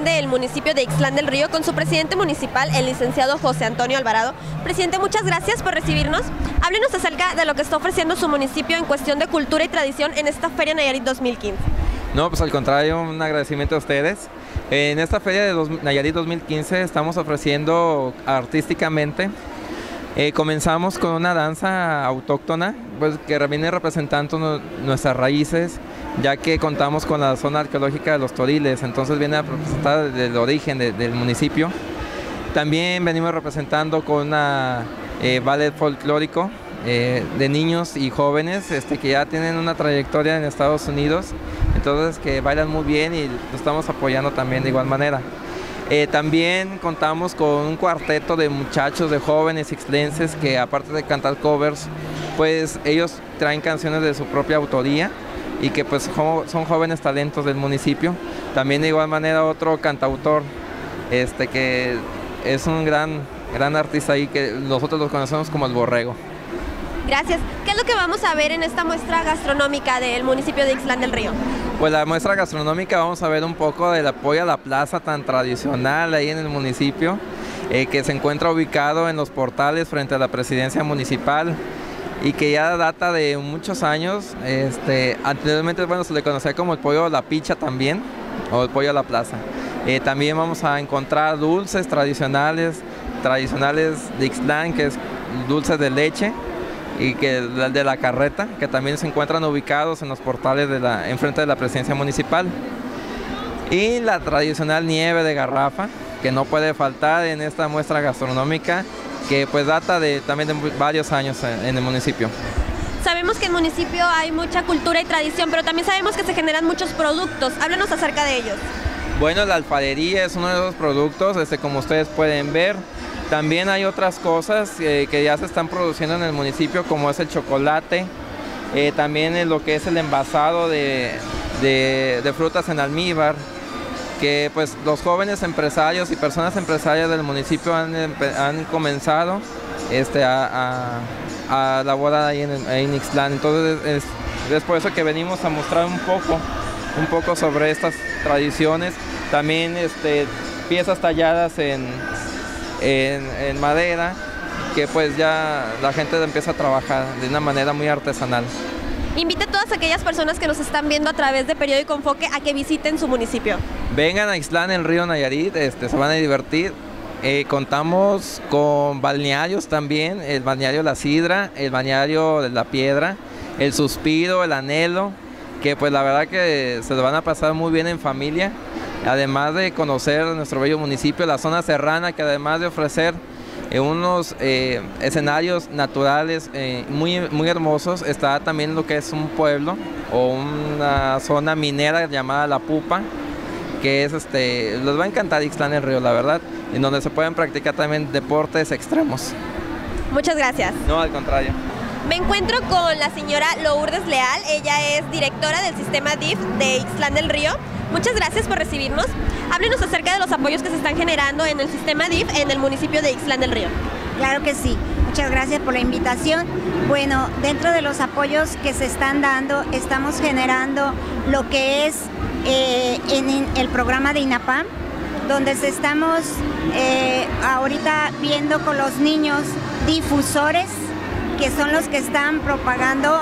Plan del municipio de Ixtlán del Río con su presidente municipal, el licenciado José Antonio Alvarado. Presidente, muchas gracias por recibirnos. Háblenos acerca de lo que está ofreciendo su municipio en cuestión de cultura y tradición en esta Feria Nayarit 2015. No, pues al contrario, un agradecimiento a ustedes. En esta Feria de Nayarit 2015 estamos ofreciendo artísticamente. Comenzamos con una danza autóctona, pues que viene representando nuestras raíces, ya que contamos con la zona arqueológica de los Toriles, entonces viene a representar el origen del municipio. También venimos representando con una ballet folclórico de niños y jóvenes que ya tienen una trayectoria en Estados Unidos, entonces que bailan muy bien y lo estamos apoyando también de igual manera. También contamos con un cuarteto de muchachos, de jóvenes ixtlenses que aparte de cantar covers, pues ellos traen canciones de su propia autoría y que pues son jóvenes talentos del municipio. También de igual manera otro cantautor que es un gran artista ahí que nosotros los conocemos como el Borrego. Gracias. ¿Qué es lo que vamos a ver en esta muestra gastronómica del municipio de Ixtlán del Río? Pues la muestra gastronómica vamos a ver un poco del apoyo a la plaza tan tradicional ahí en el municipio, que se encuentra ubicado en los portales frente a la presidencia municipal y que ya data de muchos años. Anteriormente se le conocía como el pollo a la picha también, o el pollo a la plaza. También vamos a encontrar dulces tradicionales de Ixtlán, que es dulces de leche, y que de la carreta, que también se encuentran ubicados en los portales enfrente de la presidencia municipal. Y la tradicional nieve de garrafa, que no puede faltar en esta muestra gastronómica, que pues data también de varios años en el municipio. Sabemos que en el municipio hay mucha cultura y tradición, pero también sabemos que se generan muchos productos. Háblanos acerca de ellos. Bueno, la alfarería es uno de esos productos, como ustedes pueden ver. También hay otras cosas que ya se están produciendo en el municipio, como es el chocolate, también lo que es el envasado de frutas en almíbar, que pues los jóvenes empresarios y personas empresarias del municipio han comenzado a elaborar ahí en Ixtlán. Entonces es por eso que venimos a mostrar un poco sobre estas tradiciones. También piezas talladas en madera, que pues ya la gente empieza a trabajar de una manera muy artesanal. Invite a todas aquellas personas que nos están viendo a través de Periódico Enfoque a que visiten su municipio. Vengan a Ixtlán, el río Nayarit, se van a divertir. Contamos con balnearios también, el balneario La Sidra, el balneario de La Piedra, el Suspiro, el Anhelo, que pues la verdad que se lo van a pasar muy bien en familia. Además de conocer nuestro bello municipio, la zona serrana, que además de ofrecer unos escenarios naturales muy hermosos, está también lo que es un pueblo o una zona minera llamada La Pupa, que es les va a encantar Ixtlán del Río, la verdad, en donde se pueden practicar también deportes extremos. Muchas gracias. No, al contrario. Me encuentro con la señora Lourdes Leal, ella es directora del sistema DIF de Ixtlán del Río. Muchas gracias por recibirnos. Háblenos acerca de los apoyos que se están generando en el sistema DIF en el municipio de Ixtlán del Río. Claro que sí. Muchas gracias por la invitación. Bueno, dentro de los apoyos que se están dando, estamos generando lo que es en el programa de INAPAM, donde estamos ahorita viendo con los niños difusores, que son los que están propagando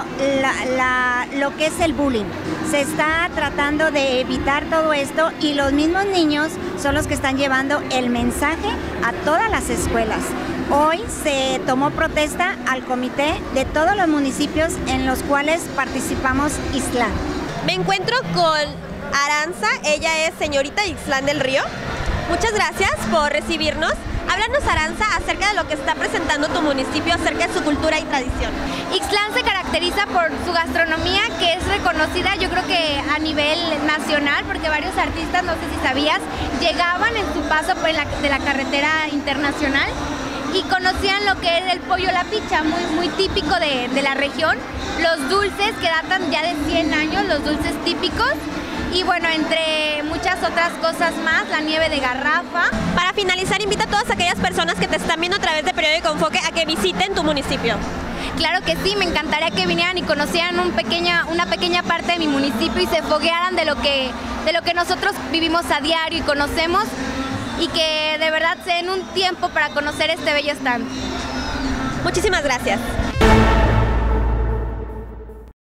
lo que es el bullying. Se está tratando de evitar todo esto y los mismos niños son los que están llevando el mensaje a todas las escuelas. Hoy se tomó protesta al comité de todos los municipios en los cuales participamos Ixtlán. Me encuentro con Aranza, ella es señorita Ixtlán del Río. Muchas gracias por recibirnos. Háblanos, Aranza, acerca de lo que está presentando tu municipio, acerca de su cultura y tradición. Ixtlán se caracteriza por su gastronomía, que es reconocida yo creo que a nivel nacional, porque varios artistas, no sé si sabías, llegaban en su paso por de la carretera internacional y conocían lo que era el pollo a la picha, muy típico de la región. Los dulces que datan ya de 100 años, los dulces típicos. y bueno, entre muchas otras cosas más, la nieve de garrafa. Para finalizar, invita a todas aquellas personas que te están viendo a través de Periódico Enfoque a que visiten tu municipio. Claro que sí, me encantaría que vinieran y conocieran una pequeña parte de mi municipio y se foguearan de lo que nosotros vivimos a diario y conocemos, y que de verdad se den un tiempo para conocer este bello stand. Muchísimas gracias.